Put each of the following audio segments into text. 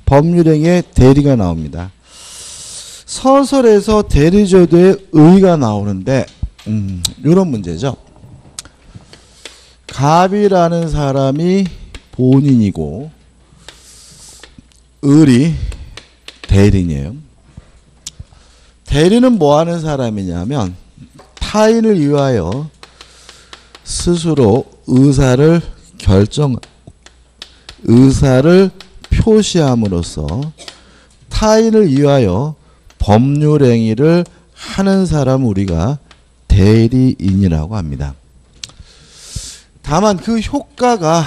법률행위의 대리가 나옵니다. 서술에서 대리제도의 의의가 나오는데 이런 문제죠. 갑이라는 사람이 본인이고 을이 대리인이에요. 대리는 뭐 하는 사람이냐면 타인을 위하여 스스로 의사를 표시함으로써 타인을 위하여 법률행위를 하는 사람을 우리가 대리인이라고 합니다. 다만 그 효과가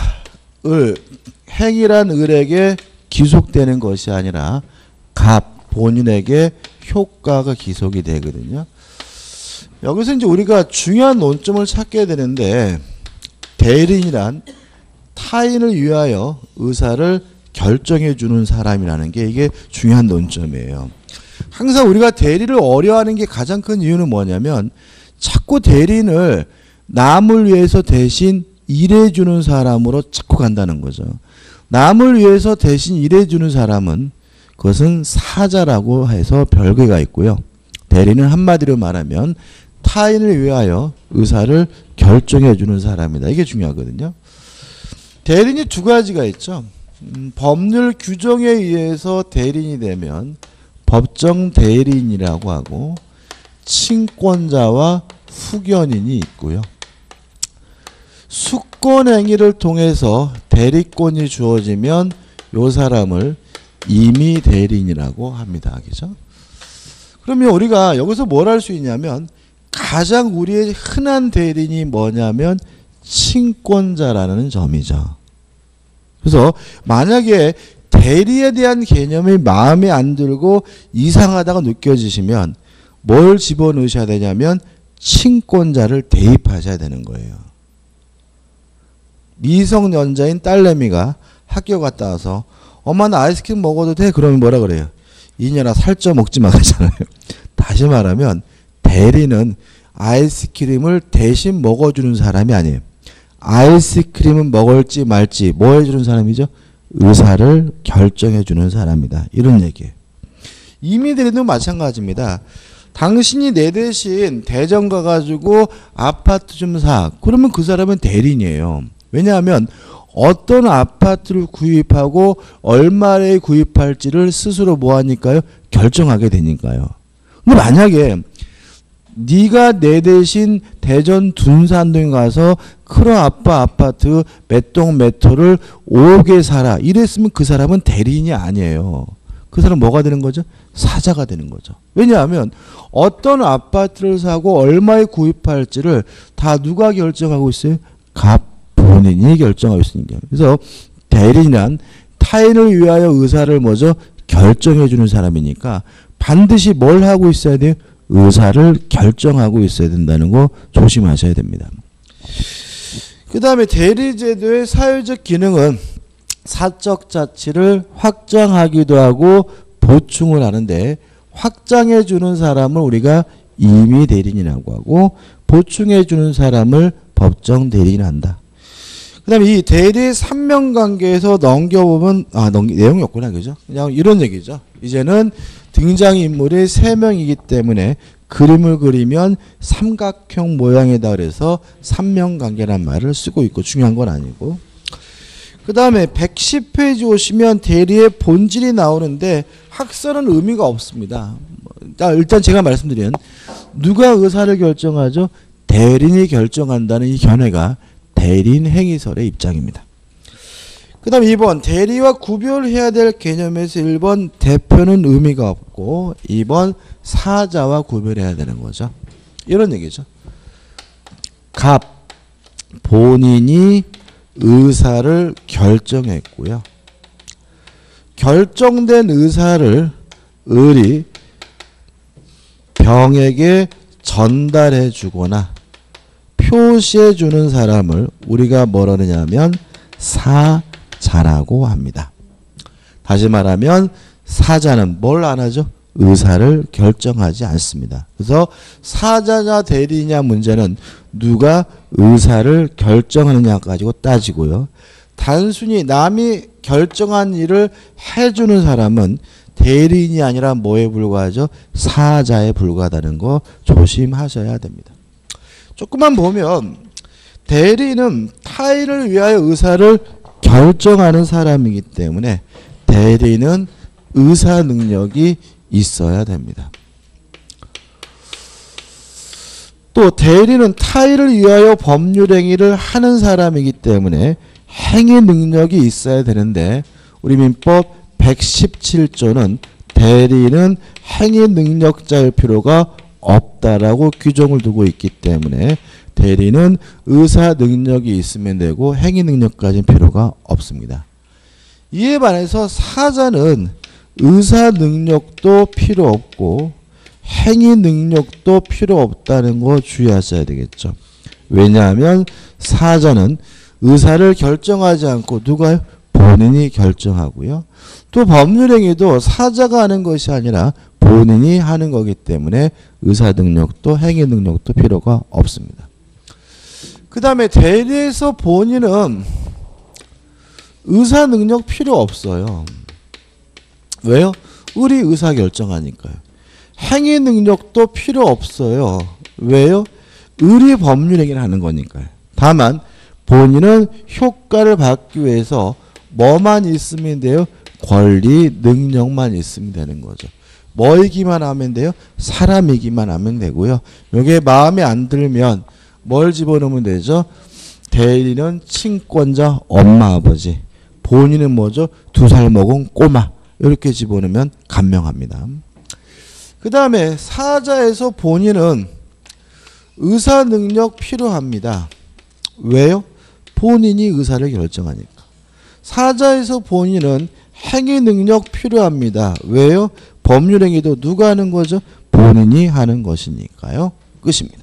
행위란 을에게 기속되는 것이 아니라 갑 본인에게 효과가 기속이 되거든요. 여기서 이제 우리가 중요한 논점을 찾게 되는데 대리인이란 타인을 위하여 의사를 결정해 주는 사람이라는 게 이게 중요한 논점이에요. 항상 우리가 대리를 어려워하는 게 가장 큰 이유는 뭐냐면 자꾸 대리인을 남을 위해서 대신 일해 주는 사람으로 자꾸 간다는 거죠. 남을 위해서 대신 일해 주는 사람은 그것은 사자라고 해서 별개가 있고요. 대리는 한마디로 말하면 타인을 위하여 의사를 결정해 주는 사람이다. 이게 중요하거든요. 대리인이 두 가지가 있죠. 법률 규정에 의해서 대리인이 되면 법정 대리인이라고 하고 친권자와 후견인이 있고요. 수권행위를 통해서 대리권이 주어지면 이 사람을 임의 대리인이라고 합니다. 그죠? 그러면 우리가 여기서 뭘 할 수 있냐면 가장 우리의 흔한 대리인이 뭐냐면 친권자라는 점이죠. 그래서 만약에 대리에 대한 개념이 마음에 안 들고 이상하다고 느껴지시면 뭘 집어넣으셔야 되냐면 친권자를 대입하셔야 되는 거예요. 미성년자인 딸내미가 학교 갔다 와서 엄마 나 아이스크림 먹어도 돼? 그러면 뭐라 그래요? 이년아 살쪄 먹지 마 그러잖아요. 다시 말하면 대리는 아이스크림을 대신 먹어주는 사람이 아니에요. 아이스크림은 먹을지 말지 뭐 해주는 사람이죠? 의사를 결정해주는 사람이다. 이런 얘기예요. 임의대리도 마찬가지입니다. 당신이 내 대신 대전 가가지고 아파트 좀 사. 그러면 그 사람은 대리인이에요. 왜냐하면 어떤 아파트를 구입하고 얼마에 구입할지를 스스로 뭐 하니까요? 결정하게 되니까요. 근데 만약에 네가 내 대신 대전 둔산동에 가서 크로 아파트 몇 동 몇 호를 5개 사라. 이랬으면 그 사람은 대리인이 아니에요. 그 사람 뭐가 되는 거죠? 사자가 되는 거죠. 왜냐하면 어떤 아파트를 사고 얼마에 구입할지를 다 누가 결정하고 있어요? 갑 본인이 결정하고 있으니까. 그래서 대리인은 타인을 위하여 의사를 뭐죠? 결정해 주는 사람이니까 반드시 뭘 하고 있어야 돼요? 의사를 결정하고 있어야 된다는 거 조심하셔야 됩니다. 그 다음에 대리제도의 사회적 기능은 사적 자치를 확장하기도 하고 보충을 하는데 확장해 주는 사람을 우리가 임의 대리인이라고 하고 보충해 주는 사람을 법정 대리인 한다. 그 다음에 이 대리 삼명관계에서 넘겨보면 내용이 없구나. 그죠? 그냥 이런 얘기죠. 이제는 등장인물이 3명이기 때문에 그림을 그리면 삼각형 모양이다 그래서 삼명관계란 말을 쓰고 있고 중요한 건 아니고. 그 다음에 110페이지 오시면 대리의 본질이 나오는데 학설은 의미가 없습니다. 일단 제가 말씀드린 누가 의사를 결정하죠? 대리인이 결정한다는 이 견해가 대리인 행위설의 입장입니다. 그 다음 2번 대리와 구별해야 될 개념에서 1번 대표는 의미가 없고 2번 사자와 구별해야 되는 거죠. 이런 얘기죠. 갑 본인이 의사를 결정했고요. 결정된 의사를 을이 병에게 전달해 주거나 표시해 주는 사람을 우리가 뭐라 하느냐면 사자라고 합니다. 다시 말하면 사자는 뭘 안 하죠? 의사를 결정하지 않습니다. 그래서 사자냐 대리냐 문제는 누가 의사를 결정하느냐 가지고 따지고요. 단순히 남이 결정한 일을 해주는 사람은 대리인이 아니라 뭐에 불과하죠? 사자에 불과하다는 거 조심하셔야 됩니다. 조금만 보면 대리인은 타인을 위하여 의사를 결정하는 사람이기 때문에 대리인은 의사 능력이 있어야 됩니다. 또 대리는 타인을 위하여 법률 행위를 하는 사람이기 때문에 행위 능력이 있어야 되는데 우리 민법 117조는 대리인은 행위 능력자일 필요가 없다라고 규정을 두고 있기 때문에 대리인은 의사 능력이 있으면 되고 행위 능력까지는 필요가 없습니다. 이에 반해서 사자는 의사 능력도 필요 없고 행위 능력도 필요 없다는 거 주의하셔야 되겠죠. 왜냐하면 사자는 의사를 결정하지 않고 누가요? 본인이 결정하고요. 또 법률행위도 사자가 하는 것이 아니라 본인이 하는 거기 때문에 의사 능력도 행위 능력도 필요가 없습니다. 그 다음에 대리에서 본인은 의사 능력 필요 없어요. 왜요? 우리 의사 결정하니까요. 행위 능력도 필요 없어요. 왜요? 의리 법률행위를 하는 거니까요. 다만 본인은 효과를 받기 위해서 뭐만 있으면 돼요? 권리, 능력만 있으면 되는 거죠. 뭐이기만 하면 돼요? 사람이기만 하면 되고요. 이게 마음에 안 들면 뭘 집어넣으면 되죠? 대리는 친권자 엄마 아버지, 본인은 뭐죠? 2살 먹은 꼬마, 이렇게 집어넣으면 간명합니다. 그 다음에 사자에서 본인은 의사 능력 필요합니다. 왜요? 본인이 의사를 결정하니까. 사자에서 본인은 행위 능력 필요합니다. 왜요? 법률행위도 누가 하는 거죠? 본인이 하는 것이니까요. 끝입니다.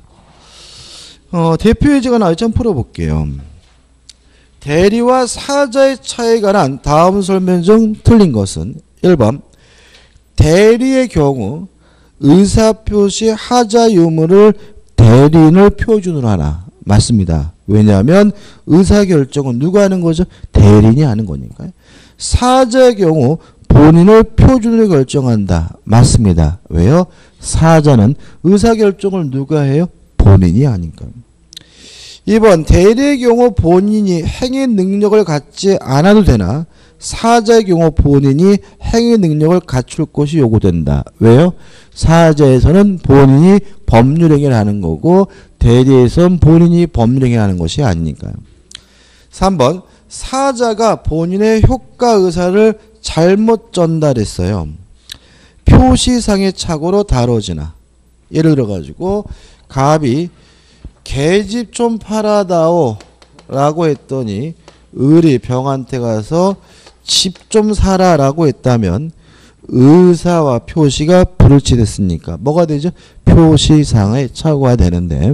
대표 예제가 나와 있지 한번 풀어볼게요. 대리와 사자의 차이에 관한 다음 설명 중 틀린 것은 1번 대리의 경우 의사표시 하자 유무를 대리인을 표준으로 하나. 맞습니다. 왜냐하면 의사결정은 누가 하는 거죠? 대리인이 하는 거니까요. 사자의 경우 본인을 표준으로 결정한다. 맞습니다. 왜요? 사자는 의사결정을 누가 해요? 본인이 하니까요. 2번 대리의 경우 본인이 행위 능력을 갖지 않아도 되나 사자의 경우 본인이 행위 능력을 갖출 것이 요구된다. 왜요? 사자에서는 본인이 법률행위를 하는 거고 대리에서는 본인이 법률행위를 하는 것이 아니니까요. 3번 사자가 본인의 효과 의사를 잘못 전달했어요. 표시상의 착오로 다뤄지나. 예를 들어가지고 갑이 개집 좀 팔아다오 라고 했더니 을이 병한테 가서 집 좀 사라 라고 했다면 의사와 표시가 불일치됐으니까 뭐가 되죠? 표시상의 착오가 되는데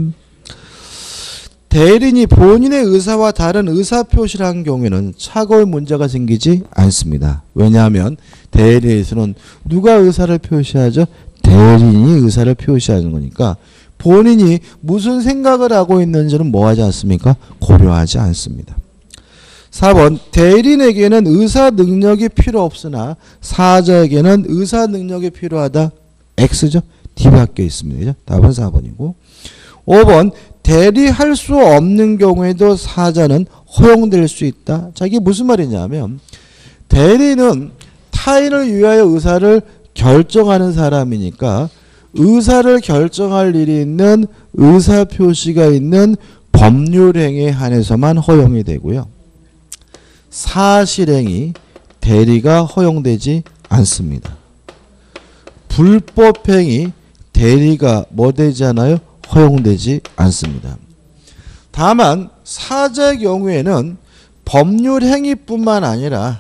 대리인이 본인의 의사와 다른 의사표시를 한 경우에는 착오의 문제가 생기지 않습니다. 왜냐하면 대리에서는 누가 의사를 표시하죠? 대리인이 의사를 표시하는 거니까 본인이 무슨 생각을 하고 있는지는 뭐하지 않습니까? 고려하지 않습니다. 4번 대리인에게는 의사 능력이 필요 없으나 사자에게는 의사 능력이 필요하다. X죠? D 바뀌어 있습니다. 그죠? 답은 4번이고 5번 대리할 수 없는 경우에도 사자는 허용될 수 있다. 자, 이게 무슨 말이냐면 대리는 타인을 위하여 의사를 결정하는 사람이니까 의사를 결정할 일이 있는 의사표시가 있는 법률행위에 한해서만 허용이 되고요. 사실행위, 대리가 허용되지 않습니다. 불법행위, 대리가 뭐 되지 않아요? 허용되지 않습니다. 다만 사자의 경우에는 법률행위뿐만 아니라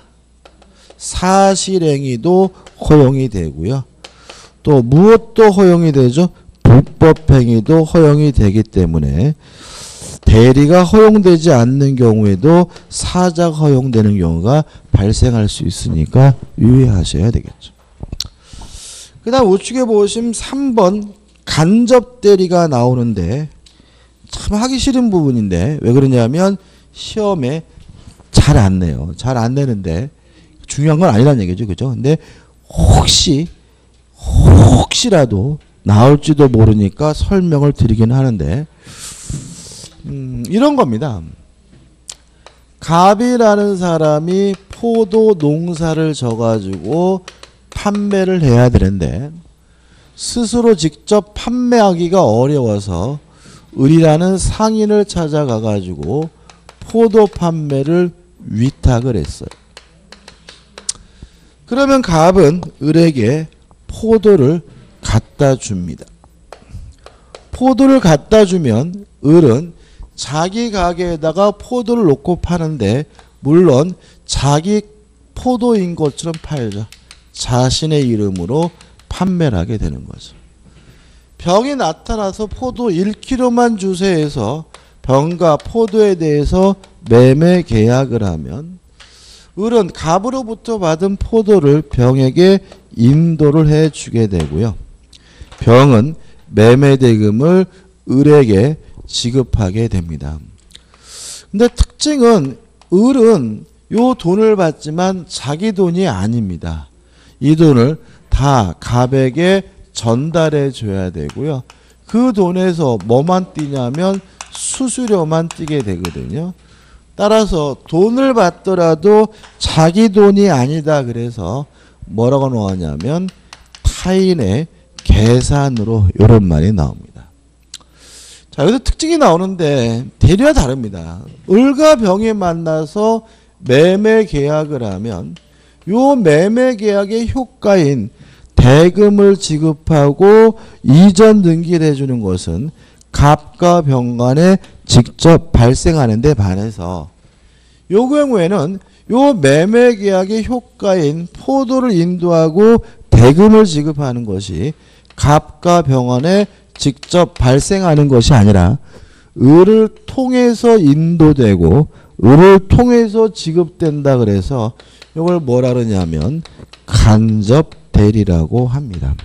사실행위도 허용이 되고요. 또 무엇도 허용이 되죠? 불법행위도 허용이 되기 때문에 대리가 허용되지 않는 경우에도 사자가 허용되는 경우가 발생할 수 있으니까 유의하셔야 되겠죠. 그 다음 우측에 보시면 3번 간접대리가 나오는데 참 하기 싫은 부분인데 왜 그러냐면 시험에 잘 안 내요. 잘 안 내는데 중요한 건 아니란 얘기죠. 그죠? 근데 혹시라도 나올지도 모르니까 설명을 드리긴 하는데, 이런 겁니다. 갑이라는 사람이 포도 농사를 져가지고 판매를 해야 되는데, 스스로 직접 판매하기가 어려워서 을이라는 상인을 찾아가가지고 포도 판매를 위탁을 했어요. 그러면 갑은 을에게 포도를 갖다 줍니다. 포도를 갖다 주면 을은 자기 가게에다가 포도를 놓고 파는데, 물론 자기 포도인 것처럼 팔죠. 자신의 이름으로 판매를 하게 되는 거죠. 병이 나타나서 포도 1kg만 주세요 해서 병과 포도에 대해서 매매 계약을 하면, 을은 갑으로부터 받은 포도를 병에게 인도를 해주게 되고요. 병은 매매 대금을 을에게 지급하게 됩니다. 근데 특징은 을은 요 돈을 받지만 자기 돈이 아닙니다. 이 돈을 다 갑에게 전달해 줘야 되고요. 그 돈에서 뭐만 띄냐면 수수료만 띄게 되거든요. 따라서 돈을 받더라도 자기 돈이 아니다. 그래서 뭐라고 나오냐면 타인의 계산으로 이런 말이 나옵니다. 자, 여기서 특징이 나오는데 대리와 다릅니다. 을과 병이 만나서 매매 계약을 하면 요 매매 계약의 효과인 대금을 지급하고 이전 등기를 해주는 것은 갑과 병 간에 직접 발생하는 데 반해서, 요 경우에는 요 매매 계약의 효과인 포도를 인도하고 대금을 지급하는 것이 갑과 병 간에 직접 발생하는 것이 아니라 을을 통해서 인도되고 을을 통해서 지급된다. 그래서 이걸 뭐라 그러냐면 간접 대리라고 합니다.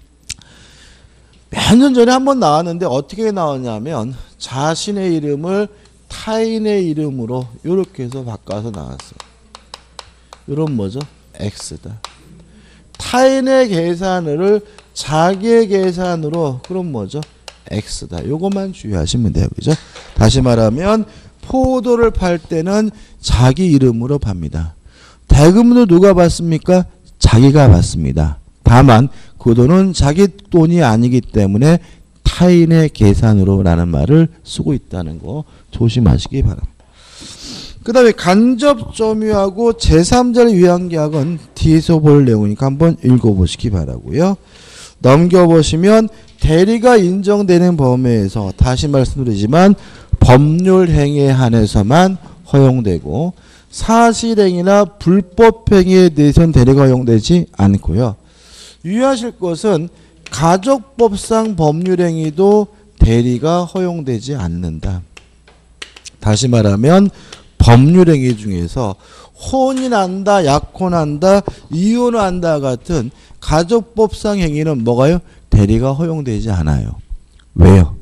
몇 년 전에 한번 나왔는데 어떻게 나왔냐면 자신의 이름을 타인의 이름으로 이렇게 해서 바꿔서 나왔어요. 이런 뭐죠? X다. 타인의 계산을 자기의 계산으로, 그럼 뭐죠? X다. 요것만 주의하시면 돼요. 그죠? 다시 말하면 포도를 팔 때는 자기 이름으로 팝니다. 대금도 누가 받습니까? 자기가 받습니다. 다만 그 돈은 자기 돈이 아니기 때문에 타인의 계산으로 라는 말을 쓰고 있다는 거 조심하시기 바랍니다. 그 다음에 간접 점유하고 제3자를 위한 계약은 뒤에서 볼 내용이니까 한번 읽어보시기 바라고요. 넘겨보시면 대리가 인정되는 범위에서, 다시 말씀드리지만 법률 행위에 한해서만 허용되고 사실행위나 불법행위에 대해서는 대리가 허용되지 않고요. 유의하실 것은 가족법상 법률행위도 대리가 허용되지 않는다. 다시 말하면 법률행위 중에서 혼이 난다, 약혼한다, 이혼한다 같은 가족법상 행위는 뭐가요? 대리가 허용되지 않아요. 왜요?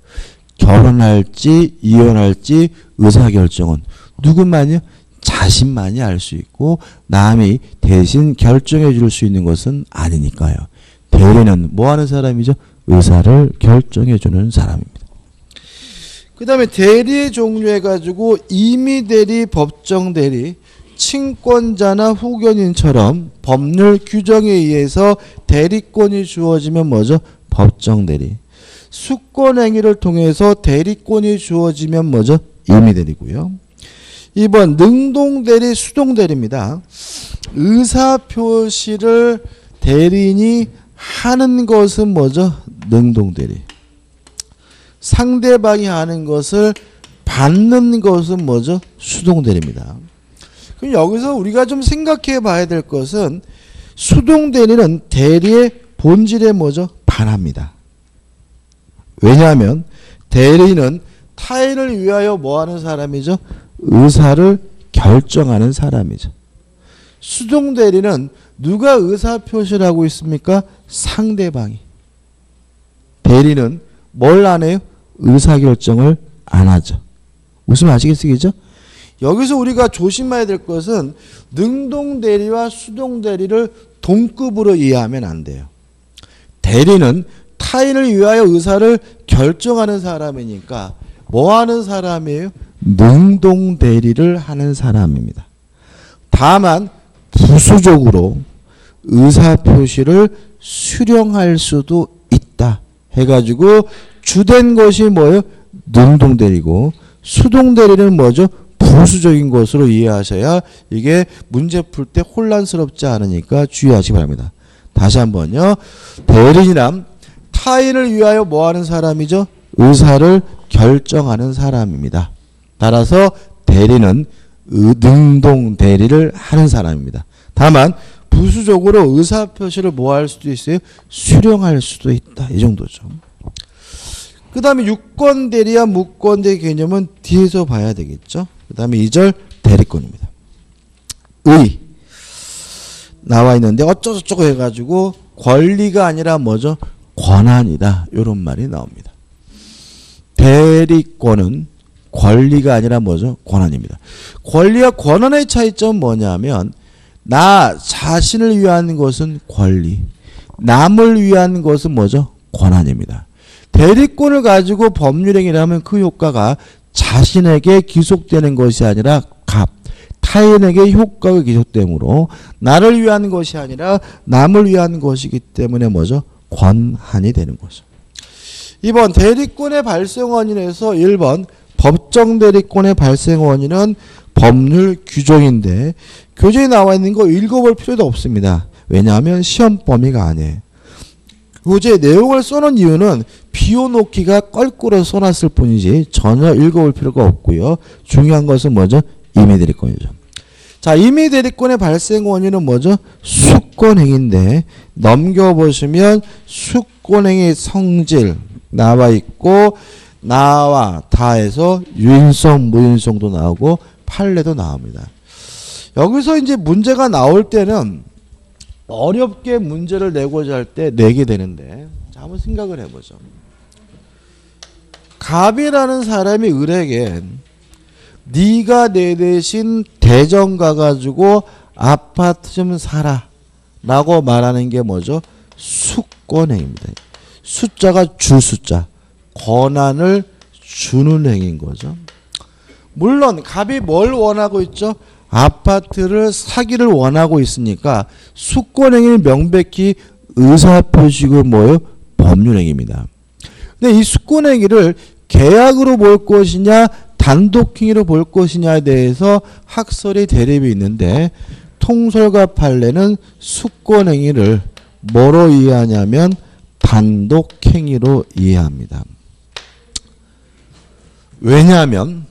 결혼할지 이혼할지 의사결정은 누구만요? 자신만이 알 수 있고 남이 대신 결정해 줄 수 있는 것은 아니니까요. 대리는 뭐 하는 사람이죠? 의사를 결정해 주는 사람입니다. 그 다음에 대리의 종류해 가지고 임의대리, 법정대리, 친권자나 후견인처럼 법률 규정에 의해서 대리권이 주어지면 뭐죠? 법정대리. 수권행위를 통해서 대리권이 주어지면 뭐죠? 임의대리고요. 2번 능동대리, 수동대리입니다. 의사표시를 대리인이 하는 것은 뭐죠? 능동대리. 상대방이 하는 것을 받는 것은 뭐죠? 수동대리입니다. 그럼 여기서 우리가 좀 생각해 봐야 될 것은 수동대리는 대리의 본질에 뭐죠? 반합니다. 왜냐하면 대리는 타인을 위하여 뭐 하는 사람이죠? 의사를 결정하는 사람이죠. 수동대리는 누가 의사표시를 하고 있습니까? 상대방이. 대리는 뭘 안 해요? 의사결정을 안 하죠. 무슨 아시겠어요? 여기서 우리가 조심해야 될 것은 능동대리와 수동대리를 동급으로 이해하면 안 돼요. 대리는 타인을 위하여 의사를 결정하는 사람이니까 뭐 하는 사람이에요? 능동대리를 하는 사람입니다. 다만 부수적으로 의사표시를 수령할 수도 있다 해가지고 주된 것이 뭐예요? 능동대리고 수동대리는 뭐죠? 부수적인 것으로 이해하셔야 이게 문제 풀 때 혼란스럽지 않으니까 주의하시기 바랍니다. 다시 한번요. 대리란 타인을 위하여 뭐 하는 사람이죠? 의사를 결정하는 사람입니다. 따라서 대리는 능동대리를 하는 사람입니다. 다만 부수적으로 의사표시를 뭐 할 수도 있어요? 수령할 수도 있다. 이 정도죠. 그 다음에 유권대리와 무권대리 개념은 뒤에서 봐야 되겠죠. 그 다음에 2절 대리권입니다. 의 나와 있는데 어쩌고저쩌고 해가지고 권리가 아니라 뭐죠? 권한이다. 이런 말이 나옵니다. 대리권은 권리가 아니라 뭐죠? 권한입니다. 권리와 권한의 차이점은 뭐냐면 나 자신을 위한 것은 권리, 남을 위한 것은 뭐죠? 권한입니다. 대리권을 가지고 법률행위를 하면 그 효과가 자신에게 기속되는 것이 아니라 타인에게 효과가 기속되므로 나를 위한 것이 아니라 남을 위한 것이기 때문에 뭐죠? 권한이 되는 거죠. 2번 대리권의 발생 원인에서 1번 법정 대리권의 발생 원인은 법률 규정인데 교재에 나와 있는 거 읽어볼 필요도 없습니다. 왜냐하면 시험 범위가 아니에요. 교재 내용을 써놓은 이유는 비워놓기가 껄끄러서 써놨을 뿐이지 전혀 읽어볼 필요가 없고요. 중요한 것은 뭐죠? 임의대리권이죠. 자, 임의대리권의 발생 원인은 뭐죠? 수권행위인데 넘겨보시면 수권행위 성질 나와 있고 나와 다에서 유인성, 무인성도 나오고 판례도 나옵니다. 여기서 이제 문제가 나올 때는 어렵게 문제를 내고자 할 때 내게 되는데 자, 한번 생각을 해보죠. 갑이라는 사람이 을에게 네가 내 대신 대전 가가지고 아파트 좀 사라 라고 말하는 게 뭐죠? 수권행위입니다. 숫자가 주 숫자 권한을 주는 행위인 거죠. 물론 갑이 뭘 원하고 있죠? 아파트를 사기를 원하고 있으니까 수권행위는 명백히 의사표시고 뭐예요? 법률행위입니다. 근데 이 수권행위를 계약으로 볼 것이냐 단독행위로 볼 것이냐에 대해서 학설의 대립이 있는데 통설과 판례는 수권행위를 뭐로 이해하냐면 단독행위로 이해합니다. 왜냐하면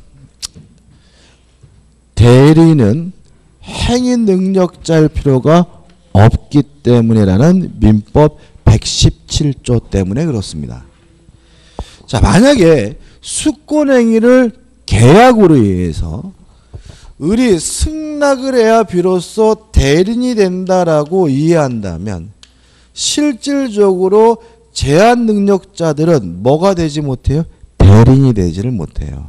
대리는 행위 능력자일 필요가 없기 때문이라는 민법 117조 때문에 그렇습니다. 자, 만약에 수권행위를 계약으로 의해서 을이 승낙을 해야 비로소 대리인이 된다라고 이해한다면 실질적으로 제한 능력자들은 뭐가 되지 못해요? 대리인이 되지를 못해요.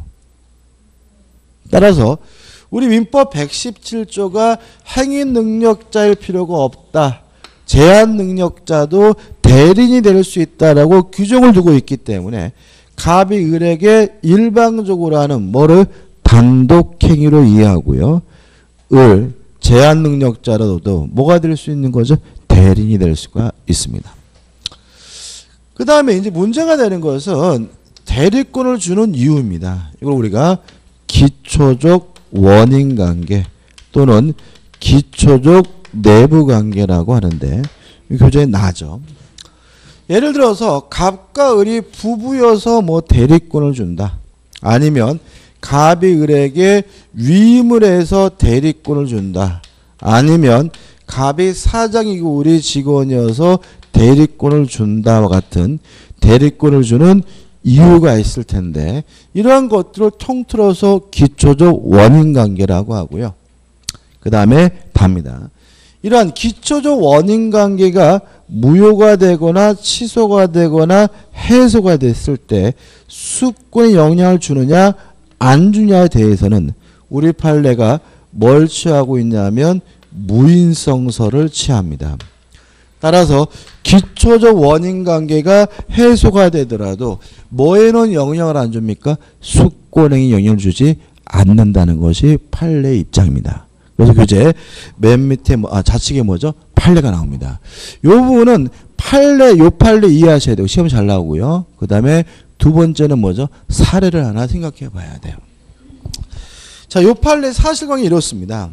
따라서 우리 민법 117조가 행위 능력자일 필요가 없다. 제한 능력자도 대리인이 될 수 있다라고 규정을 두고 있기 때문에 갑이 을에게 일방적으로 하는 뭐를 단독행위로 이해하고요. 을 제한 능력자라도 뭐가 될 수 있는 거죠? 대리인이 될 수가 있습니다. 그 다음에 이제 문제가 되는 것은 대리권을 주는 이유입니다. 이걸 우리가 기초적 원인관계 또는 기초적 내부관계라고 하는데 교재에 나죠. 예를 들어서 갑과 을이 부부여서 뭐 대리권을 준다. 아니면 갑이 을에게 위임을 해서 대리권을 준다. 아니면 갑이 사장이고 을이 직원이어서 대리권을 준다와 같은 대리권을 주는 이유가 있을 텐데 이러한 것들을 통틀어서 기초적 원인관계라고 하고요. 그 다음에 답니다. 이러한 기초적 원인관계가 무효가 되거나 취소가 되거나 해소가 됐을 때 수권에 영향을 주느냐 안 주냐에 대해서는 우리 판례가 뭘 취하고 있냐면 무인성설을 취합니다. 따라서 기초적 원인관계가 해소가 되더라도 뭐에는 영향을 안 줍니까? 수권행위 영향을 주지 않는다는 것이 판례의 입장입니다. 그래서 교재 맨 밑에 좌측에 뭐죠? 판례가 나옵니다. 이 부분은 요 판례 이해하셔야 되고 시험 잘 나오고요. 그 다음에 두 번째는 뭐죠? 사례를 하나 생각해 봐야 돼요. 자, 요 판례 사실관계 이렇습니다.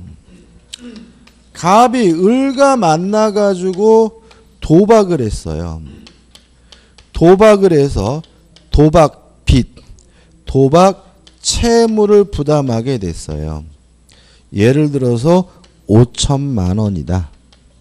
갑이 을과 만나가지고 도박을 했어요. 도박을 해서 도박 빚, 도박 채무를 부담하게 됐어요. 예를 들어서 5천만 원이다.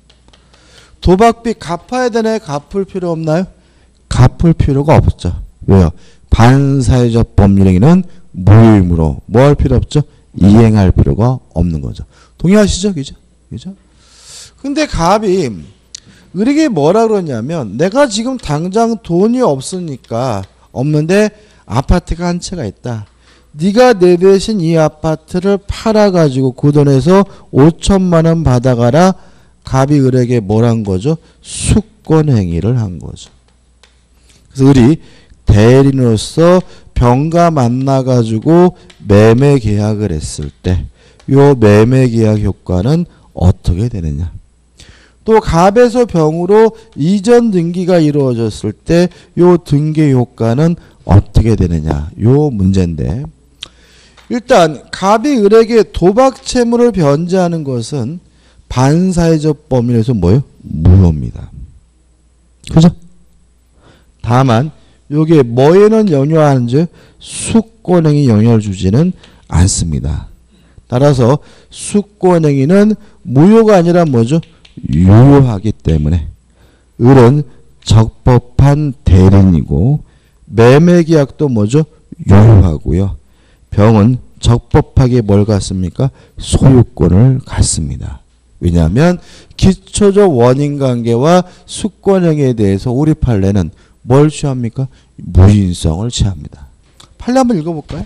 도박빚 갚아야 되나요? 갚을 필요 없나요? 갚을 필요가 없죠. 왜요? 반사회적 법률행위는 무효이므로 뭐 할 필요 없죠? 이행할 필요가 없는 거죠. 동의하시죠? 그죠? 그죠? 근데 갑이 을에게 뭐라 그러냐면 내가 지금 당장 돈이 없는데 아파트가 한 채가 있다. 네가 내 대신 이 아파트를 팔아가지고 그 돈에서 5천만 원 받아가라. 갑이 을에게 뭘 한 거죠? 수권행위를 한 거죠. 그래서 을이 대리인으로서 병과 만나가지고 매매 계약을 했을 때 이 매매 계약 효과는 어떻게 되느냐. 또 갑에서 병으로 이전 등기가 이루어졌을 때 이 등기 효과는 어떻게 되느냐. 이 문제인데 일단 갑이 을에게 도박 채무를 변제하는 것은 반사회적 법률에서 뭐예요? 무효입니다. 그죠? 다만 이게 뭐에는 영향하는지 수권행위 영향을 주지는 않습니다. 따라서 수권행위는 무효가 아니라 뭐죠? 유효하기 때문에 을은 적법한 대리인이고 매매계약도 뭐죠? 유효하고요. 병은 적법하게 뭘 갖습니까? 소유권을 갖습니다. 왜냐하면 기초적 원인관계와 수권행위에 대해서 우리 판례는 뭘 취합니까? 무인성을 취합니다. 판례 한번 읽어볼까요?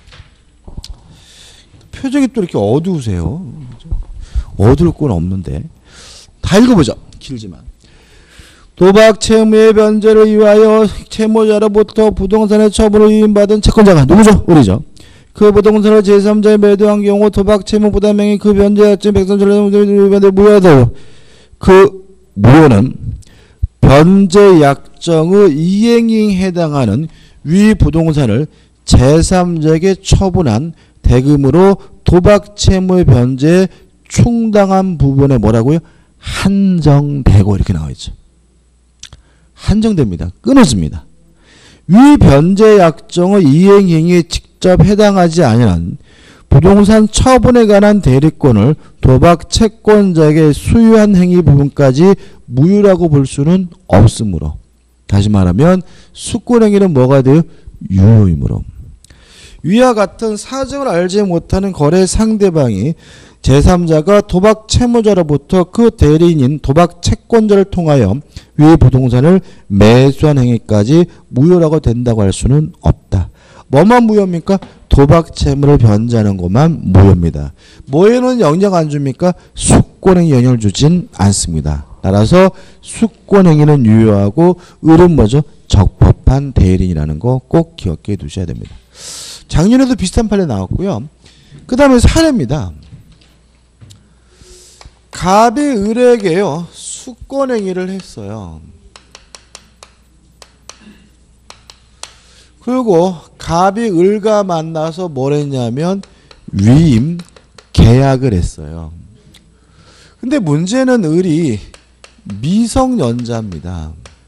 표정이 또 이렇게 어두우세요. 어두울 건 없는데 다 읽어보죠. 길지만. 도박 채무의 변제를 위하여 채무자로부터 부동산의 처분을 위임받은 채권자가 누구죠? 우리죠. 그 부동산을 제3자에 매도한 경우 도박 채무 부담행위 그 변제약증 백성전례 무효하다. 그 무효는 변제약정의 이행에 해당하는 위 부동산을 제3자에게 처분한 대금으로 도박 채무의 변제에 충당한 부분에 뭐라고요? 한정되고 이렇게 나와 있죠. 한정됩니다. 끊어집니다. 위 변제 약정의 이행 행위에 직접 해당하지 아니한 부동산 처분에 관한 대리권을 도박 채권자에게 수유한 행위 부분까지 무효라고 볼 수는 없으므로 다시 말하면 수권행위는 뭐가 돼요? 유효이므로 위와 같은 사정을 알지 못하는 거래 상대방이 제3자가 도박 채무자로부터 그 대리인인 도박 채권자를 통하여 위 부동산을 매수한 행위까지 무효라고 된다고 할 수는 없다. 뭐만 무효입니까? 도박 채무를 변제하는 것만 무효입니다. 뭐에는 영향 안 줍니까? 수권행위 영향을 주진 않습니다. 따라서 수권행위는 유효하고 을은 뭐죠? 적법한 대리인이라는 거 꼭 기억해 두셔야 됩니다. 작년에도 비슷한 판례 나왔고요. 그 다음에 사례입니다. 갑이 을에게요 수권행위를 했어요. 그리고 갑이 을과 만나서 뭘 했냐면 위임 계약을 했어요. 근데 문제는 을이 미성년자입니다.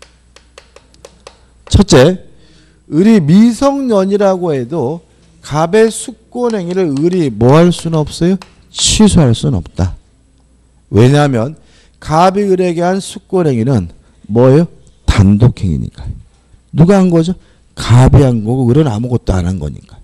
첫째, 을이 미성년이라고 해도 갑의 수권행위를 을이 뭐 할 수는 없어요? 취소할 수는 없다. 왜냐하면 갑이 을에게 한 수권행위는 뭐예요? 단독행위니까요. 누가 한 거죠? 갑이 한 거고 을은 아무것도 안 한 거니까.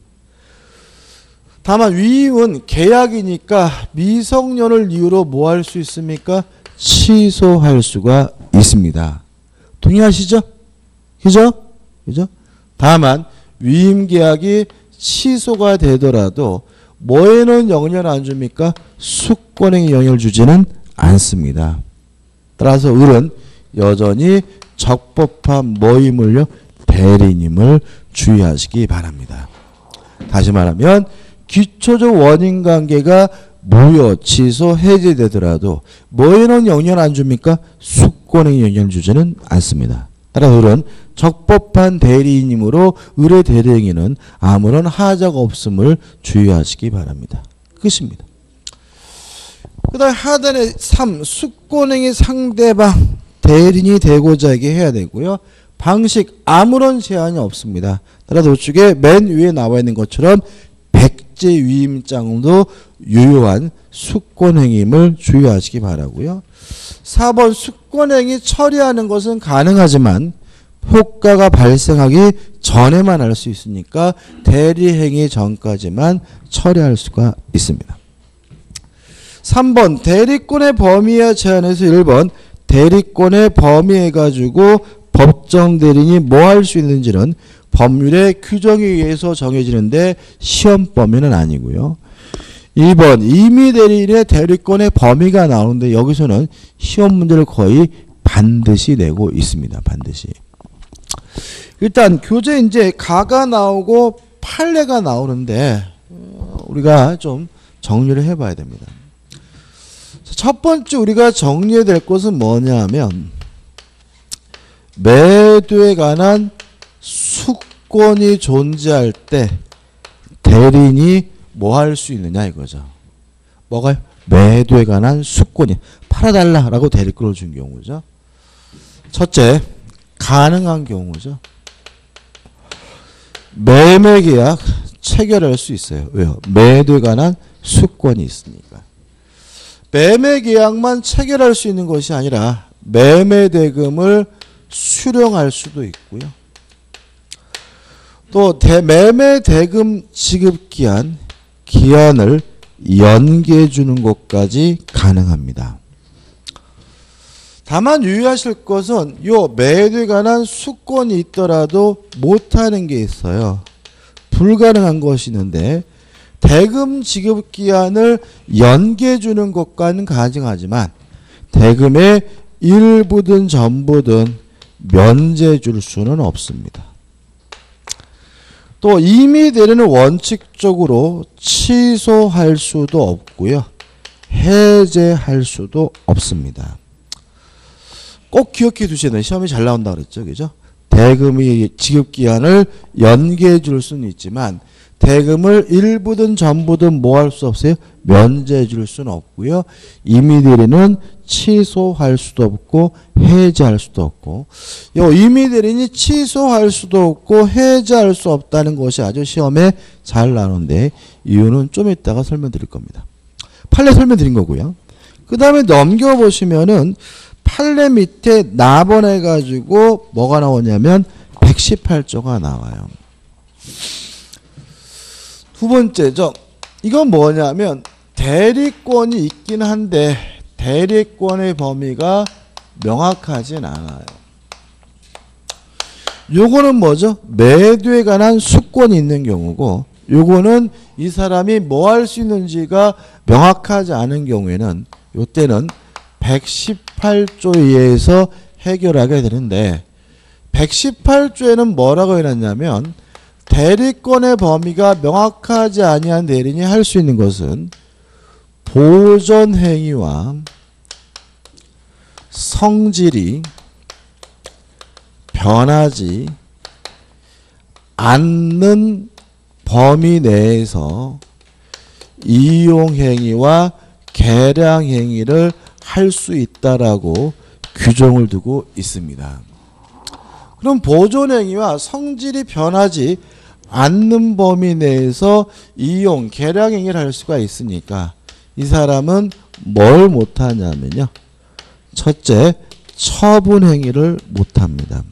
다만 위임은 계약이니까 미성년을 이유로 뭐 할 수 있습니까? 취소할 수가 있습니다. 동의하시죠? 그죠? 그죠? 다만 위임 계약이 취소가 되더라도 뭐에는 영향을 안 줍니까? 수권행위 영향을 주지는 않습니다. 따라서 을은 여전히 적법한 뭐임을요? 대리님을 주의하시기 바랍니다. 다시 말하면 기초적 원인관계가 무효, 취소, 해제되더라도 뭐에는 영향을 안 줍니까? 수권행위 영향을 주지는 않습니다. 따라서 을은 적법한 대리인이므로 을의 대리행위는 아무런 하자가 없음을 주의하시기 바랍니다. 끝입니다. 그 다음에 하단의 3. 수권행위 상대방 대리인이 되고자 하게 해야 되고요. 방식 아무런 제한이 없습니다. 따라서 우측에 맨 위에 나와 있는 것처럼 백제 위임장도 유효한 수권행위임을 주의하시기 바라고요. 4번 수권행위 처리하는 것은 가능하지만 효과가 발생하기 전에만 할 수 있으니까 대리행위 전까지만 처리할 수가 있습니다. 3번 대리권의 범위에 제한해서 1번 대리권의 범위해 가지고 법정 대리인이 뭐 할 수 있는지는 법률의 규정에 의해서 정해지는데 시험 범위는 아니고요. 2번 임의 대리인의 대리권의 범위가 나오는데 여기서는 시험 문제를 거의 반드시 내고 있습니다. 반드시. 일단 교재 이제 가가 나오고 판례가 나오는데 우리가 좀 정리를 해봐야 됩니다. 첫 번째 우리가 정리해야 될 것은 뭐냐 하면 매도에 관한 수권이 존재할 때 대리인이 뭐 할 수 있느냐 이거죠. 뭐가요? 매도에 관한 수권이 팔아달라라고 대리권을 준 경우죠. 첫째, 가능한 경우죠. 매매계약 체결할 수 있어요. 왜요? 매도에 관한 수권이 있으니까. 매매계약만 체결할 수 있는 것이 아니라 매매대금을 수령할 수도 있고요. 또 매매대금 지급기한 기한을 연기해 주는 것까지 가능합니다. 다만 유의하실 것은 요 매도에 관한 수권이 있더라도 못하는 게 있어요. 불가능한 것이 있는데 대금 지급 기한을 연기해 주는 것과는 가능하지만 대금의 일부든 전부든 면제해 줄 수는 없습니다. 또 임의 대리는 원칙적으로 취소할 수도 없고요. 해제할 수도 없습니다. 꼭 기억해 두셔야 돼요. 시험이 잘 나온다 그랬죠. 그죠? 대금의 지급 기한을 연기해 줄 수는 있지만 대금을 일부든 전부든 뭐 할 수 없어요? 면제해 줄 수는 없고요. 임의 대리는 취소할 수도 없고 해제할 수도 없고 요 임의 대리인이 취소할 수도 없고 해제할 수 없다는 것이 아주 시험에 잘 나오는데 이유는 좀 이따가 설명드릴 겁니다. 판례 설명드린 거고요. 그 다음에 넘겨보시면은 판례 밑에 납원해 가지고 뭐가 나오냐면 118조가 나와요. 두 번째죠. 이건 뭐냐면 대리권이 있긴 한데 대리권의 범위가 명확하진 않아요. 요거는 뭐죠? 매도에 관한 수권이 있는 경우고 요거는 이 사람이 뭐 할 수 있는지가 명확하지 않은 경우에는 요때는 118조에 의해서 해결하게 되는데 118조에는 뭐라고 해놨냐면 대리권의 범위가 명확하지 아니한 대리인이 할 수 있는 것은 보존행위와 성질이 변하지 않는 범위 내에서 이용행위와 계량행위를 할 수 있다라고 규정을 두고 있습니다. 그럼 보존행위와 성질이 변하지 않는 범위 내에서 이용, 계량행위를 할 수가 있으니까 이 사람은 뭘 못하냐면요. 첫째, 처분행위를 못합니다.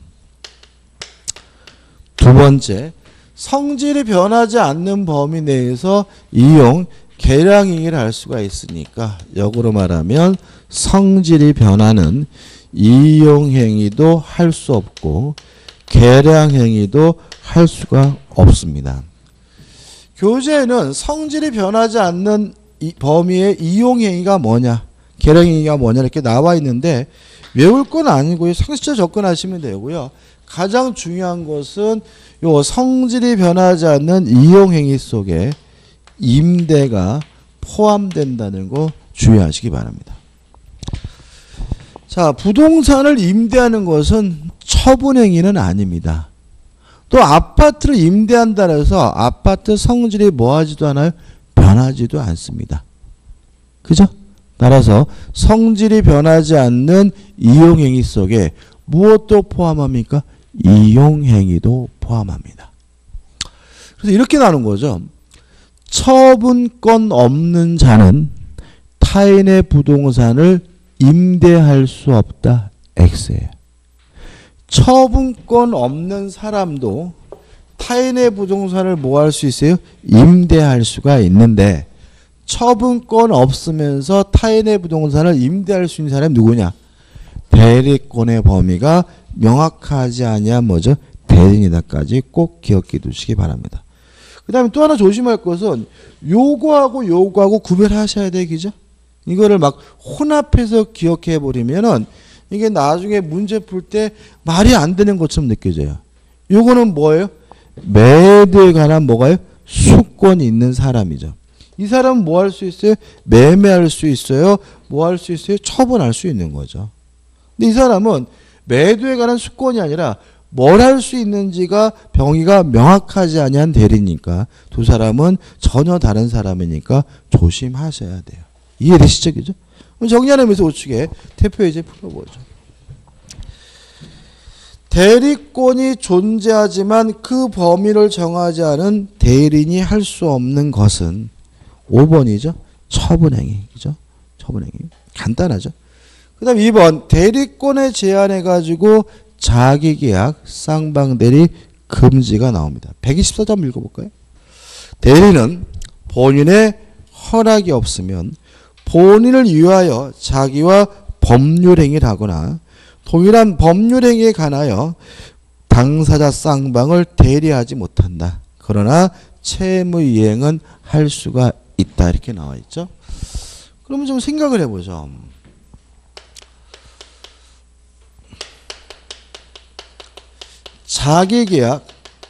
두 번째, 성질이 변하지 않는 범위 내에서 이용, 계량행위를 할 수가 있으니까 역으로 말하면 성질이 변하는 이용행위도 할 수 없고 계량행위도 할 수가 없습니다. 교재에는 성질이 변하지 않는 범위의 이용행위가 뭐냐, 계량행위가 뭐냐 이렇게 나와 있는데 외울 건 아니고요. 상식적으로 접근하시면 되고요. 가장 중요한 것은 요 성질이 변하지 않는 이용행위 속에 임대가 포함된다는 거 주의하시기 바랍니다. 자, 부동산을 임대하는 것은 처분행위는 아닙니다. 또 아파트를 임대한다 해서 아파트 성질이 뭐하지도 않아요? 변하지도 않습니다. 그죠? 따라서 성질이 변하지 않는 이용행위 속에 무엇도 포함합니까? 이용행위도 포함합니다. 그래서 이렇게 나눈 거죠. 처분권 없는 자는 타인의 부동산을 임대할 수 없다. X예요. 처분권 없는 사람도 타인의 부동산을 뭐 할 수 있어요? 임대할 수가 있는데 처분권 없으면서 타인의 부동산을 임대할 수 있는 사람이 누구냐? 대리권의 범위가 명확하지 아니한 뭐죠? 대리인이다까지 꼭 기억해 두시기 바랍니다. 그 다음에 또 하나 조심할 것은 요거하고 구별하셔야 되겠죠? 이거를 막 혼합해서 기억해 버리면은 이게 나중에 문제 풀 때 말이 안 되는 것처럼 느껴져요. 요거는 뭐예요? 매도에 관한 뭐가요? 수권이 있는 사람이죠. 이 사람은 뭐 할 수 있어요? 매매할 수 있어요. 뭐 할 수 있어요? 처분할 수 있는 거죠. 근데 이 사람은 매도에 관한 수권이 아니라 뭘 할 수 있는지가 병위가 명확하지 아니한 대리니까 두 사람은 전혀 다른 사람이니까 조심하셔야 돼요. 이해되시죠? 그죠? 정리하면서 우측에 대표이제 풀어보죠. 대리권이 존재하지만 그 범위를 정하지 않은 대리인이 할 수 없는 것은 5번이죠. 처분행위. 그죠? 처분행위. 간단하죠. 그 다음 2번 대리권에 제한해가지고 자기계약, 쌍방대리 금지가 나옵니다. 124점 읽어볼까요? 대리는 본인의 허락이 없으면 본인을 위하여 자기와 법률행위를 하거나 동일한 법률행위에 관하여 당사자 쌍방을 대리하지 못한다. 그러나 채무이행은 할 수가 있다. 이렇게 나와 있죠. 그러면 좀 생각을 해보죠. 자기계약,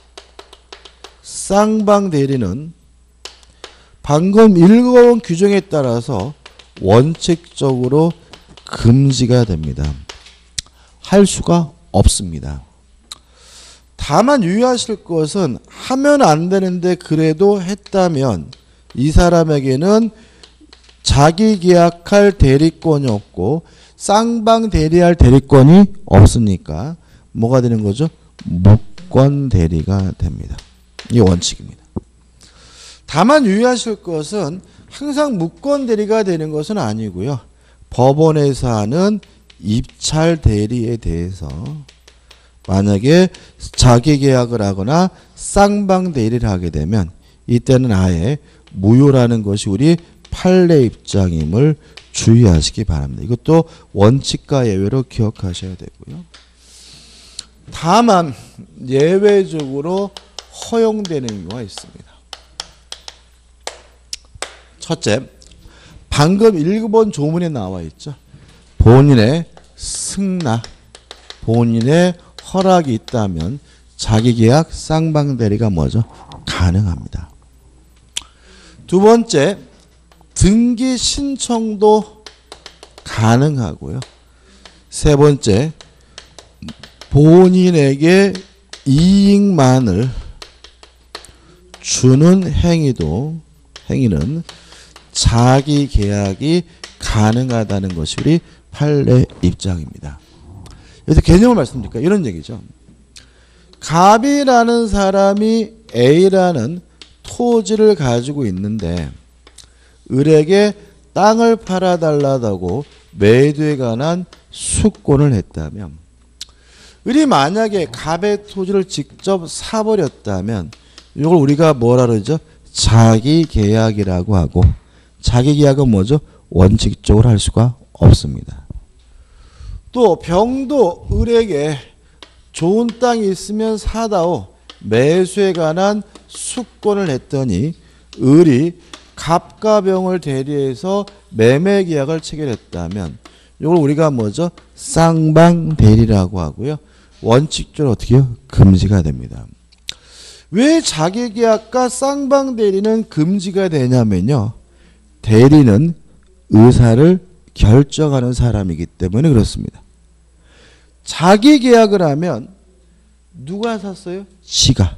쌍방대리는 방금 읽어온 규정에 따라서 원칙적으로 금지가 됩니다. 할 수가 없습니다. 다만 유의하실 것은 하면 안 되는데 그래도 했다면 이 사람에게는 자기 계약할 대리권이 없고 쌍방 대리할 대리권이 없으니까 뭐가 되는 거죠? 무권 대리가 됩니다. 이 원칙입니다. 다만 유의하실 것은 항상 무권 대리가 되는 것은 아니고요. 법원에서 하는 입찰 대리에 대해서 만약에 자기 계약을 하거나 쌍방 대리를 하게 되면 이때는 아예 무효라는 것이 우리 판례 입장임을 주의하시기 바랍니다. 이것도 원칙과 예외로 기억하셔야 되고요. 다만 예외적으로 허용되는 경우가 있습니다. 첫째, 방금 읽어본 조문에 나와 있죠. 본인의 승낙, 본인의 허락이 있다면 자기계약 쌍방대리가 뭐죠? 가능합니다. 두 번째, 등기 신청도 가능하고요. 세 번째, 본인에게 이익만을 주는 행위는 자기 계약이 가능하다는 것이 우리 판례 입장입니다. 여기서 개념을 말씀드릴까요? 이런 얘기죠. 갑이라는 사람이 A라는 토지를 가지고 있는데 을에게 땅을 팔아달라고 매도에 관한 수권을 했다면 을이 만약에 갑의 토지를 직접 사버렸다면 이걸 우리가 뭐라 그러죠? 자기 계약이라고 하고 자기 계약은 뭐죠? 원칙적으로 할 수가 없습니다. 또 병도 을에게 좋은 땅이 있으면 사다오 매수에 관한 수권을 했더니 을이 갑과 병을 대리해서 매매 계약을 체결했다면 이걸 우리가 뭐죠? 쌍방 대리라고 하고요. 원칙적으로 어떻게 해요? 금지가 됩니다. 왜 자기 계약과 쌍방 대리는 금지가 되냐면요. 대리는 의사를 결정하는 사람이기 때문에 그렇습니다. 자기 계약을 하면 누가 샀어요? 지가.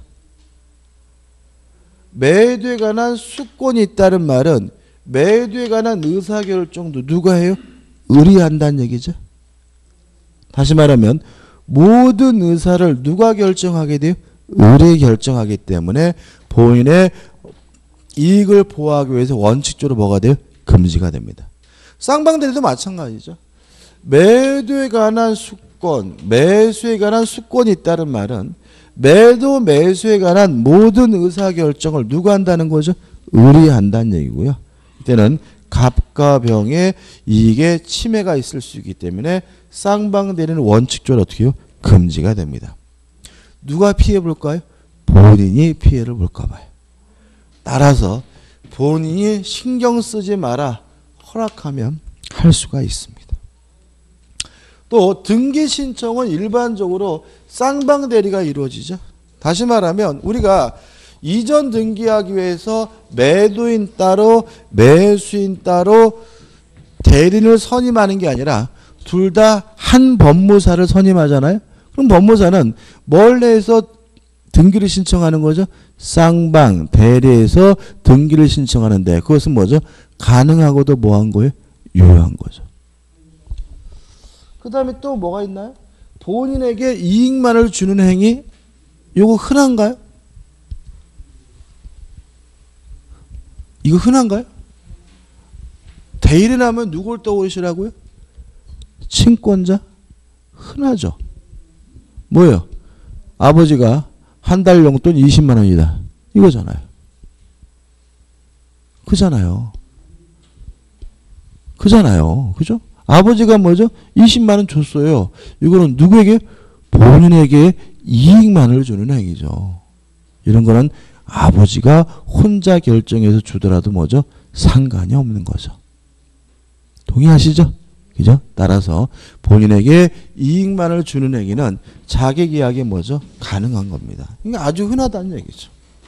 매도에 관한 수권이 있다는 말은 매도에 관한 의사결정도 누가 해요? 을이 한다는 얘기죠. 다시 말하면 모든 의사를 누가 결정하게 돼요? 을이 결정하기 때문에 본인의 이익을 보호하기 위해서 원칙적으로 뭐가 돼요? 금지가 됩니다. 쌍방대리도 마찬가지죠. 매도에 관한 수권, 매수에 관한 수권이 있다는 말은 매도, 매수에 관한 모든 의사결정을 누가 한다는 거죠? 을이 한다는 얘기고요. 이때는 갑과 병의 이익에 침해가 있을 수 있기 때문에 쌍방대리는 원칙적으로 어떻게 해요? 금지가 됩니다. 누가 피해 볼까요? 본인이 피해를 볼까 봐요. 따라서 본인이 신경 쓰지 마라 허락하면 할 수가 있습니다. 또 등기 신청은 일반적으로 쌍방 대리가 이루어지죠. 다시 말하면 우리가 이전 등기하기 위해서 매도인 따로 매수인 따로 대리인을 선임하는 게 아니라 둘 다 한 법무사를 선임하잖아요. 그럼 법무사는 뭘 내서 등기를 신청하는 거죠? 쌍방 대리에서 등기를 신청하는데 그것은 뭐죠? 가능하고도 뭐한 거예요? 유효한 거죠. 그 다음에 또 뭐가 있나요? 본인에게 이익만을 주는 행위, 이거 흔한가요? 이거 흔한가요? 대리인 하면 누굴 떠오르시라고요? 친권자? 흔하죠. 뭐예요? 아버지가 한 달 용돈 20만 원이다. 이거잖아요. 그잖아요. 그죠? 아버지가 뭐죠? 20만 원 줬어요. 이거는 누구에게? 본인에게 이익만을 주는 행위죠. 이런 거는 아버지가 혼자 결정해서 주더라도 뭐죠? 상관이 없는 거죠. 동의하시죠? 그죠? 따라서 본인에게 이익만을 주는 행위는 자기 계약에 뭐죠? 가능한 겁니다. 이게 아주 흔하다는 얘기죠.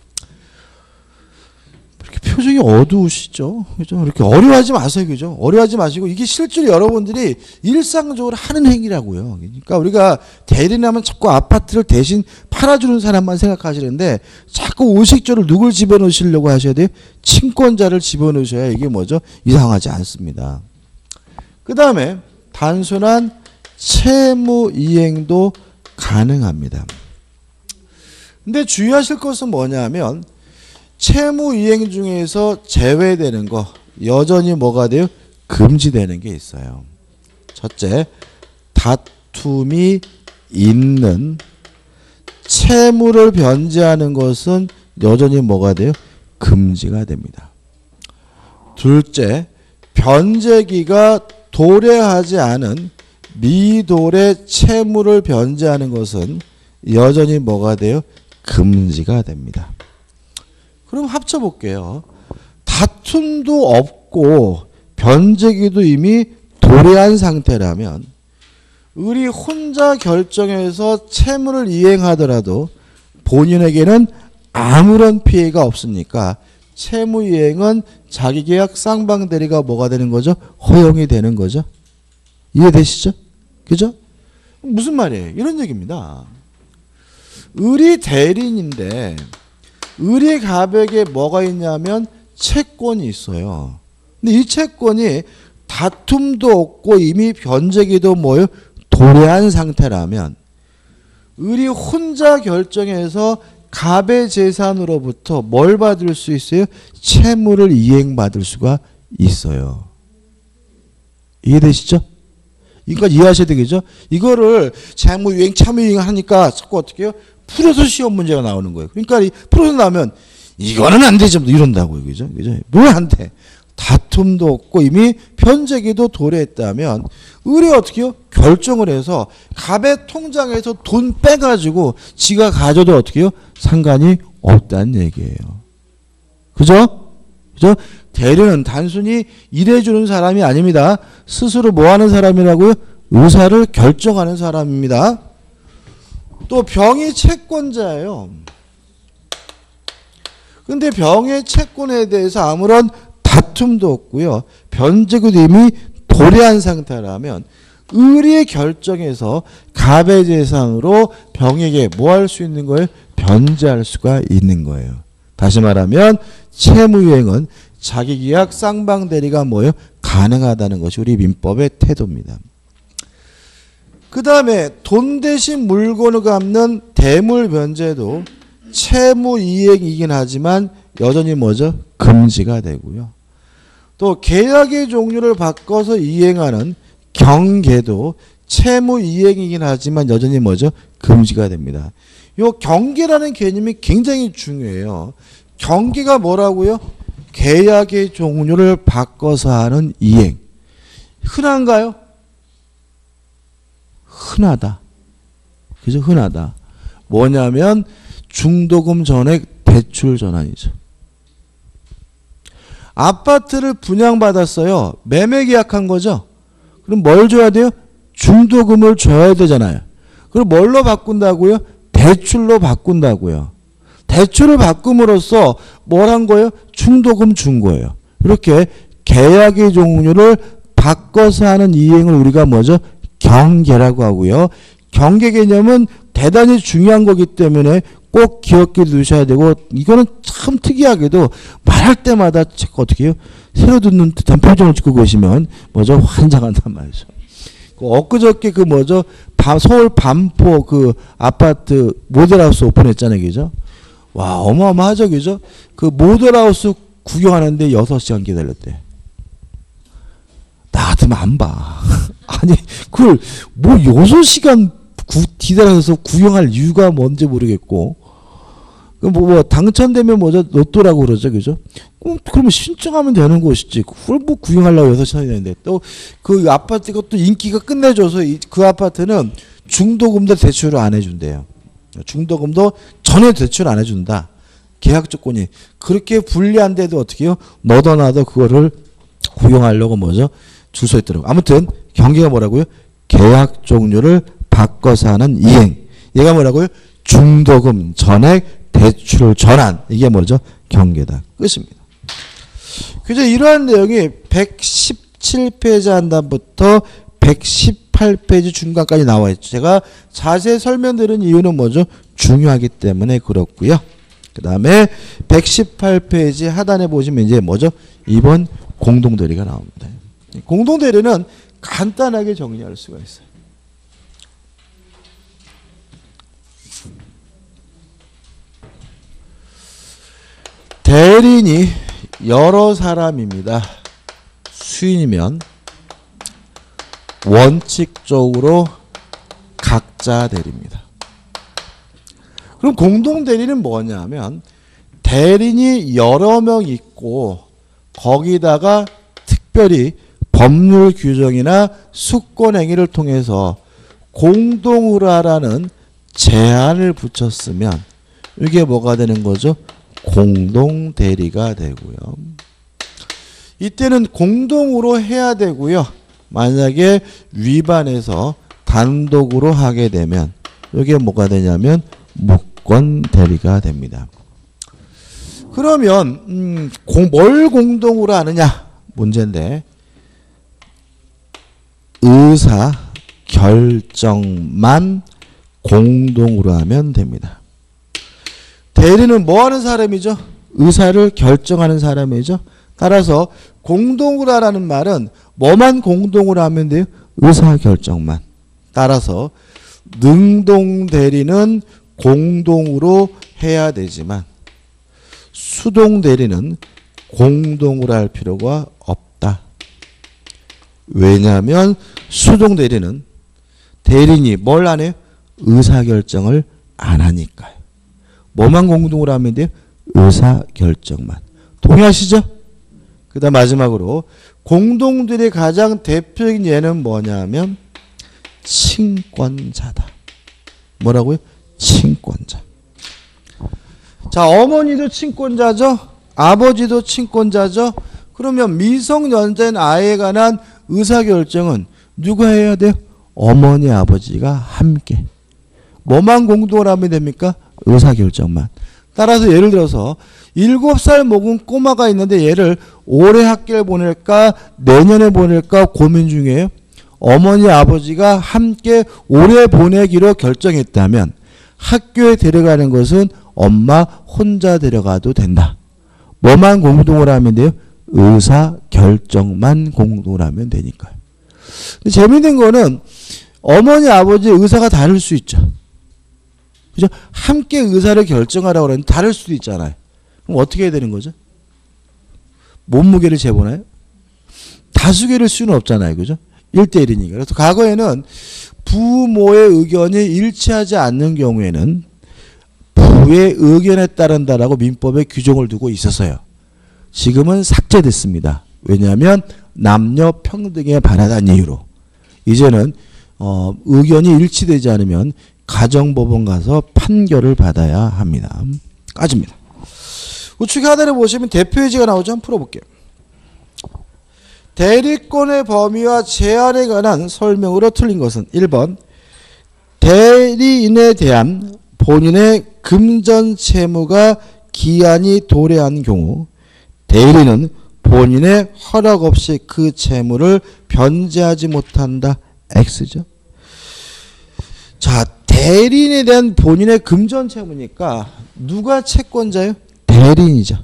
이렇게 표정이 어두우시죠? 그죠? 이렇게 어려워하지 마세요. 그죠? 어려워하지 마시고 이게 실제로 여러분들이 일상적으로 하는 행위라고요. 그러니까 우리가 대리인하면 자꾸 아파트를 대신 팔아주는 사람만 생각하시는데 자꾸 의식적으로 누굴 집어넣으시려고 하셔야 돼요? 친권자를 집어넣으셔야 이게 뭐죠? 이상하지 않습니다. 그 다음에 단순한 채무 이행도 가능합니다. 근데 주의하실 것은 뭐냐면 채무 이행 중에서 제외되는 거 여전히 뭐가 돼요? 금지되는 게 있어요. 첫째, 다툼이 있는 채무를 변제하는 것은 여전히 뭐가 돼요? 금지가 됩니다. 둘째, 변제기가 도래하지 않은 미도래 채무를 변제하는 것은 여전히 뭐가 돼요? 금지가 됩니다. 그럼 합쳐볼게요. 다툼도 없고 변제기도 이미 도래한 상태라면 을이 혼자 결정해서 채무를 이행하더라도 본인에게는 아무런 피해가 없으니까 채무 이행은 자기계약 쌍방대리가 뭐가 되는 거죠? 허용이 되는 거죠. 이해되시죠? 그죠? 무슨 말이에요? 이런 얘기입니다. 을이 대리인인데 을이 갑에게 뭐가 있냐면 채권이 있어요. 근데 이 채권이 다툼도 없고 이미 변제기도 뭐예요? 도래한 상태라면 을이 혼자 결정해서 갑의 재산으로부터 뭘 받을 수 있어요? 채무를 이행받을 수가 있어요. 이해되시죠? 이거 이해하셔야 되겠죠? 이거를 채무 이행 하니까 자꾸 어떻게 해요? 풀어서 시험 문제가 나오는 거예요. 그러니까 풀어서 나오면 이거는 안 되죠. 이런다고요. 그죠? 왜 안 돼? 다툼도 없고 이미 편제기도 도래했다면 을이 어떻게 해요? 결정을 해서 갑의 통장에서 돈 빼가지고 지가 가져도 어떻게 해요? 상관이 없다는 얘기예요. 그죠? 그죠? 대리는 단순히 일해주는 사람이 아닙니다. 스스로 뭐 하는 사람이라고요? 의사를 결정하는 사람입니다. 또 병이 채권자예요. 근데 병의 채권에 대해서 아무런 다툼도 없고요. 변제기도 이미 도래한 상태라면 을이 결정해서 갑의 재산으로 병에게 뭐 할 수 있는 거예요? 변제할 수가 있는 거예요. 다시 말하면 채무유행은 자기계약 쌍방대리가 뭐예요? 가능하다는 것이 우리 민법의 태도입니다. 그 다음에 돈 대신 물건을 갚는 대물변제도 채무이행이긴 하지만 여전히 뭐죠? 금지가 되고요. 또 계약의 종류를 바꿔서 이행하는 경계도 채무이행이긴 하지만 여전히 뭐죠? 금지가 됩니다. 이 경계라는 개념이 굉장히 중요해요. 경계가 뭐라고요? 계약의 종류를 바꿔서 하는 이행. 흔한가요? 흔하다. 그죠? 흔하다. 뭐냐면 중도금 전액 대출 전환이죠. 아파트를 분양받았어요. 매매 계약한 거죠. 그럼 뭘 줘야 돼요? 중도금을 줘야 되잖아요. 그럼 뭘로 바꾼다고요? 대출로 바꾼다고요. 대출을 바꿈으로써 뭘 한 거예요? 중도금 준 거예요. 이렇게 계약의 종류를 바꿔서 하는 이행을 우리가 뭐죠? 경계라고 하고요. 경계 개념은 대단히 중요한 거기 때문에 꼭 기억해 두셔야 되고, 이거는 참 특이하게도 말할 때마다 어떻게 해요? 새로 듣는 듯한 표정을 짓고 계시면 뭐죠? 환장한단 말이죠. 엊그저께 그 뭐죠? 서울 반포 그 아파트 모델하우스 오픈했잖아요. 그죠? 와, 어마어마하죠. 그죠? 그 모델하우스 구경하는데 6시간 기다렸대. 나 같으면 안 봐. 아니, 그걸 뭐 6시간 기다려서 구경할 이유가 뭔지 모르겠고, 뭐 당첨되면 뭐죠? 로또라고 그러죠. 그죠? 그러면 신청하면 되는 것이지. 그걸 뭐 구경하려고 6시간이 되는데, 또 그 아파트가 또 인기가 끝내줘서 그 아파트는 중도금도 대출을 안 해준대요. 중도금도 전혀 대출 안 해준다. 계약 조건이. 그렇게 불리한데도 어떻게 해요? 너도 나도 그거를 구경하려고 뭐죠? 줄 서 있더라고. 아무튼 경계가 뭐라고요? 계약 종류를 바꿔서 하는 이행. 얘가 뭐라고요? 중도금 전액 대출 전환. 이게 뭐죠? 경계다. 끝입니다. 그래서 이러한 내용이 117페이지 한 단부터 118페이지 중간까지 나와 있죠. 제가 자세히 설명드린 이유는 뭐죠? 중요하기 때문에 그렇고요. 그 다음에 118페이지 하단에 보시면 이제 뭐죠? 2번 공동대리가 나옵니다. 공동대리는 간단하게 정리할 수가 있어요. 대리인이 여러 사람입니다. 수인이면 원칙적으로 각자 대리입니다. 그럼 공동대리는 뭐냐면 대리인이 여러 명 있고 거기다가 특별히 법률 규정이나 수권 행위를 통해서 공동으로 하라는 제한을 붙였으면 이게 뭐가 되는 거죠? 공동대리가 되고요. 이때는 공동으로 해야 되고요. 만약에 위반해서 단독으로 하게 되면 이게 뭐가 되냐면 무권대리가 됩니다. 그러면 뭘 공동으로 하느냐 문제인데, 의사 결정만 공동으로 하면 됩니다. 대리는 뭐 하는 사람이죠? 의사를 결정하는 사람이죠. 따라서 공동으로 하라는 말은 뭐만 공동으로 하면 돼요? 의사 결정만. 따라서 능동대리는 공동으로 해야 되지만 수동대리는 공동으로 할 필요가 없다. 왜냐하면 수동대리는 대리인이 뭘 안 해요? 의사결정을 안 하니까요. 뭐만 공동으로 하면 돼요? 의사결정만. 동의하시죠? 그 다음 마지막으로 공동들의 가장 대표적인 예는 뭐냐면 친권자다. 뭐라고요? 친권자. 자, 어머니도 친권자죠. 아버지도 친권자죠. 그러면 미성년자인 아이에 관한 의사결정은 누가 해야 돼요? 어머니, 아버지가 함께. 뭐만 공동으로 하면 됩니까? 의사결정만. 따라서 예를 들어서 7살 먹은 꼬마가 있는데 얘를 올해 학교를 보낼까 내년에 보낼까 고민 중이에요. 어머니, 아버지가 함께 올해 보내기로 결정했다면 학교에 데려가는 것은 엄마 혼자 데려가도 된다. 뭐만 공동으로 하면 돼요? 의사결정만 공동으로 하면 되니까요. 근데 재미있는 거는 어머니, 아버지 의사가 다를 수 있죠. 그죠? 함께 의사를 결정하라고 그러는데 다를 수도 있잖아요. 그럼 어떻게 해야 되는 거죠? 몸무게를 재보나요? 다수결일 수는 없잖아요. 그죠? 1대1이니까. 그래서 과거에는 부모의 의견이 일치하지 않는 경우에는 부의 의견에 따른다라고 민법에 규정을 두고 있었어요. 지금은 삭제됐습니다. 왜냐하면 남녀 평등에 반하다는 이유로. 이제는 의견이 일치되지 않으면 가정법원 가서 판결을 받아야 합니다. 까집니다. 우측 하단에 보시면 대표예지가 나오죠. 한번 풀어볼게요. 대리권의 범위와 제한에 관한 설명으로 틀린 것은 1번 대리인에 대한 본인의 금전 채무가 기한이 도래한 경우 대리인은 본인의 허락 없이 그 채무를 변제하지 못한다. X죠. 자, 대리인에 대한 본인의 금전 채무니까 누가 채권자예요? 대리인이죠.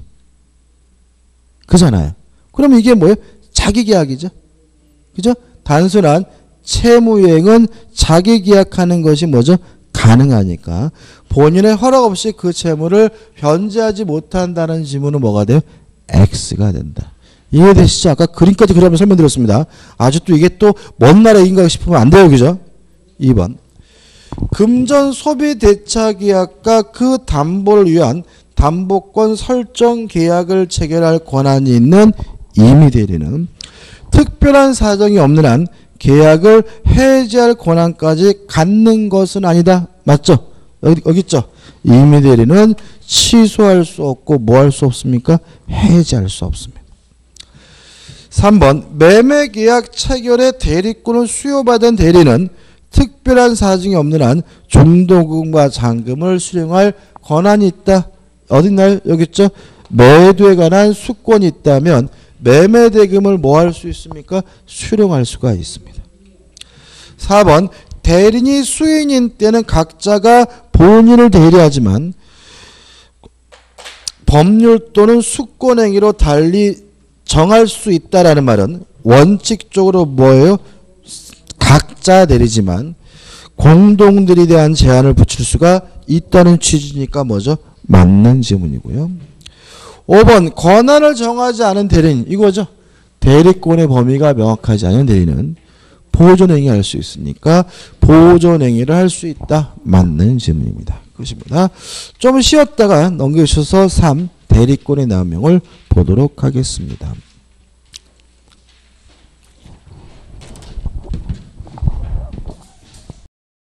그잖아요. 그럼 이게 뭐예요? 자기계약이죠. 그죠? 단순한 채무이행은 자기계약하는 것이 뭐죠? 가능하니까 본인의 허락 없이 그 채무를 변제하지 못한다는 지문은 뭐가 돼요? X가 된다. 이해되시죠? 아까 그림까지 그려면 설명드렸습니다. 아주 또 이게 또 먼 나라 얘기인가 싶으면 안 돼요. 그죠? 2번 금전 소비 대차 계약과 그 담보를 위한 담보권 설정 계약을 체결할 권한이 있는 임의대리는 특별한 사정이 없는 한 계약을 해지할 권한까지 갖는 것은 아니다. 맞죠? 여기 있죠? 임의대리는 취소할 수 없고 뭐 할 수 없습니까? 해지할 수 없습니다. 3번 매매계약 체결의 대리권을 수여받은 대리는 특별한 사정이 없는 한 중도금과 잔금을 수령할 권한이 있다. 어딨나요? 여기 있죠? 매도에 관한 수권이 있다면 매매대금을 뭐 할 수 있습니까? 수령할 수가 있습니다. 4번 대리인이 수인인 때는 각자가 본인을 대리하지만 법률 또는 수권행위로 달리 정할 수 있다라는 말은 원칙적으로 뭐예요? 각자 대리지만 공동들에 대한 제한을 붙일 수가 있다는 취지니까 뭐죠? 맞는 지문이고요. 5번 권한을 정하지 않은 대리인 이거죠. 대리권의 범위가 명확하지 않은 대리인은 보존행위 할 수 있으니까 보존행위를 할 수 있다. 맞는 질문입니다. 그것입니다. 좀 쉬었다가 넘겨주셔서 3 대리권의 남용을 보도록 하겠습니다.